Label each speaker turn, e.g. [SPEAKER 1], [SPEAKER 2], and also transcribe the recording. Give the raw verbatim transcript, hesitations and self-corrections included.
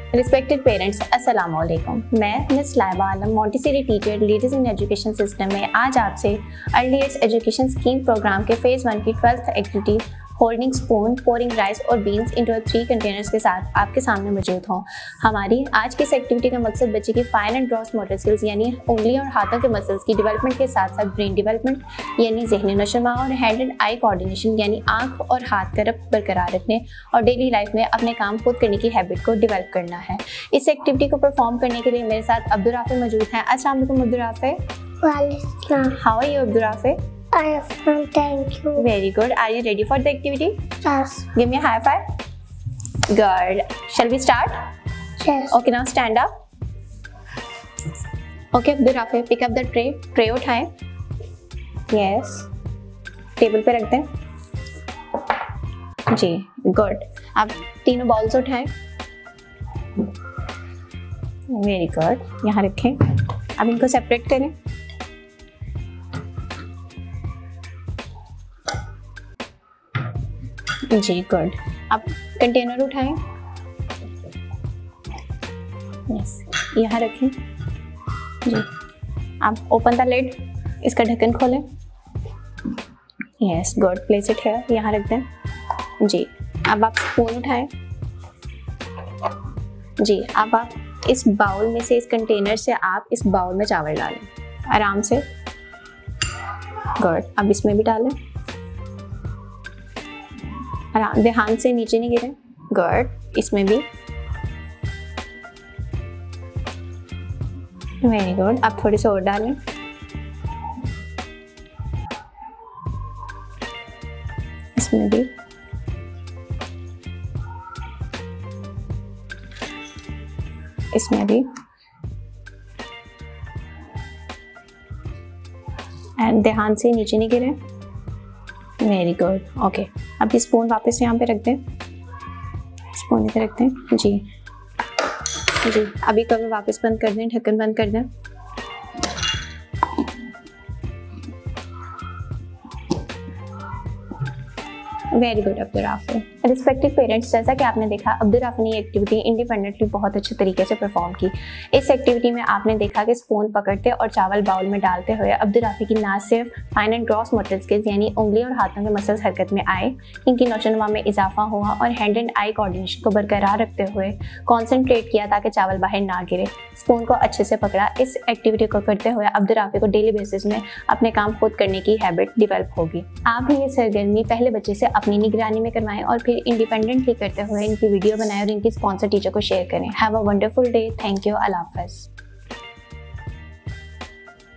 [SPEAKER 1] Respected parents, अस्सलाम वालेकुम। मैं miss Laiba Alam, Montessori teacher, leaders in education system में आज आपसे early age education scheme program के फेज़ वन की twelfth activity holding spoon, pouring rice और बीन्स इनटू थ्री कंटेनर्स के साथ आपके सामने मौजूद हूँ। हमारी आज की इस एक्टिविटी का मकसद बच्चे की fine and gross motor skills यानी उंगलियों और हाथों के मसल्स की डेवलपमेंट के साथ साथ ब्रेन डेवलपमेंट यानी ज़हनी नशोनुमा और हैंड एंड आई कोऑर्डिनेशन यानी आँख और हाथ का रब्त बरकरार रखने और डेली लाइफ में अपने काम खुद करने की हैबिट को डेवलप करना है। इस एक्टिविटी को परफॉर्म करने के लिए मेरे साथ अब्दुर्राफे मौजूद हैं। अस्सलाम वालेकुम अब्दुर्राफे।
[SPEAKER 2] वालेकुम।
[SPEAKER 1] How are you Abdurrafe?
[SPEAKER 2] I am fine, thank you.
[SPEAKER 1] Very good. Are you ready for the activity?
[SPEAKER 2] Yes.
[SPEAKER 1] Give me a high five. Good. Shall we start?
[SPEAKER 2] Yes.
[SPEAKER 1] Okay, now stand up. Okay, Abdurrafe, pick up the tray. Tray उठाएं. Yes. Table पे रख दें. जी, good. अब तीनों balls उठाएं. Very good. यहाँ रखें. अब इनको सेपरेट करें. जी गुड। अब कंटेनर उठाएं। यस, यहाँ रखें। जी, अब ओपन द लिड, इसका ढक्कन खोलें। यस गुड, प्लेस इट है, यहाँ रख दें। जी, अब आप स्पून उठाएं। जी, अब आप इस बाउल में से, इस कंटेनर से आप इस बाउल में चावल डालें आराम से। गुड, अब इसमें भी डालें। ध्यान से नीचे नहीं गिरे। गुड, इसमें भी। वेरी गुड, अब थोड़ी सी और डालें। इसमें भी। इसमें भी। एंड ध्यान से नीचे नहीं गिरे। Very good, okay. अब ये स्पून वापस यहाँ पे रख दें। स्पून इधर रख दें। जी जी, अभी कवर वापस बंद कर दें, ढक्कन बंद कर दें। Very good Abdurrafe. Respected parents, जैसा कि आपने देखा अब्दुर्राफे ने ये एक्टिविटी इंडिपेंडेंटली बहुत अच्छे तरीके से परफॉर्म की। इस एक्टिविटी में आपने देखा कि स्पून पकड़ते और चावल बाउल में डालते हुए अब्दुर्राफे की ना सिर्फ fine and gross motor skills यानी उंगली और हाथों के मसल्स हरकत में आए, इनकी नशोनुमा में इजाफा हुआ और हैंड एंड आई कोऑर्डिनेशन को बरकरार रखते हुए कॉन्सेंट्रेट किया ताकि चावल बाहर ना गिरे। स्पून को अच्छे से पकड़ा। इस एक्टिविटी को करते हुए अब्दुर्राफे को डेली बेसिस में अपने काम खुद करने की हैबिट डेवलप होगी। आप भी ये सरगर्मी पहले बच्चे से अपनी निगरानी में करवाएं और फिर इंडिपेंडेंटली करते हुए इनकी वीडियो बनाएं और इनकी स्पॉन्सर टीचर को शेयर करें। Have a wonderful day. Thank you. अल्लाह हाफ़िज़।